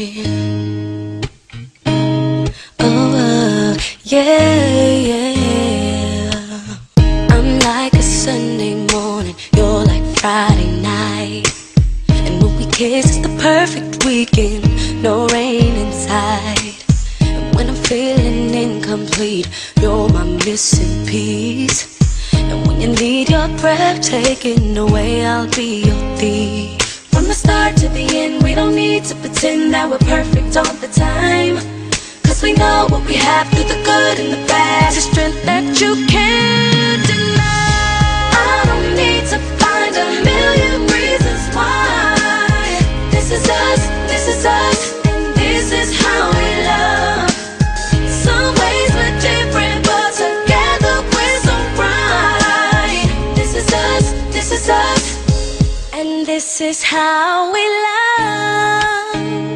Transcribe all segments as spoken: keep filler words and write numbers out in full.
Oh, uh, yeah, yeah. I'm like a Sunday morning, you're like Friday night. And when we kiss, it's the perfect weekend, no rain inside. And when I'm feeling incomplete, you're my missing piece. And when you need your breath taken away, I'll be your thief. From the start to the end, we don't need to pretend that we're perfect all the time. Cause we know what we have through the good and the bad. It's a strength that you can't deny. I don't need to find a million reasons why. This is us, this is us, and this is how we love. Some ways we're different, but together we're so right. This is us, this is us, and this is how we love.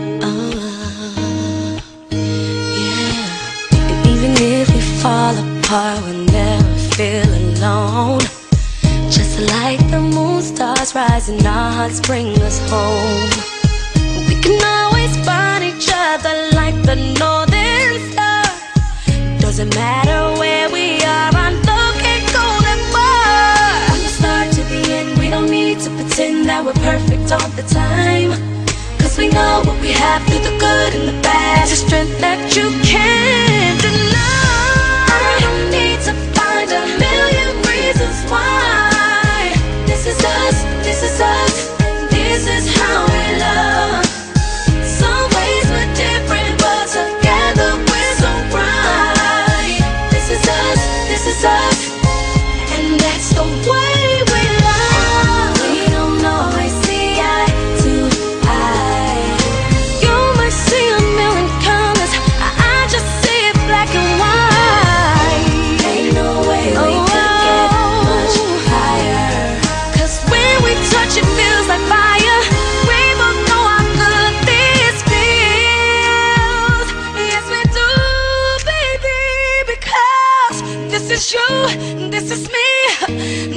Oh, yeah. And even if we fall apart, we'll never feel alone. Just like the moon, stars rising, our hearts bring us home. We can always find each other like the northern star. Doesn't matter where we are, our love can't go that far. From the start to the end, we don't need to pretend that we're perfect all the time. Cause we know what we have through the good and the bad. It's a strength that you can't deny. I don't need to find a million reasons why. This is us, this is us, and this is how we love. Some ways we're different, but together we're so right. This is us, this is us, and that's the way we love. We don't always see eye to eye. You might see a million colors, I, I just see it black and white. Ain't no way we oh, could get much higher. Cause when we touch it feels like fire. We both know how good this feels. Yes we do, baby, because this is you, this is me.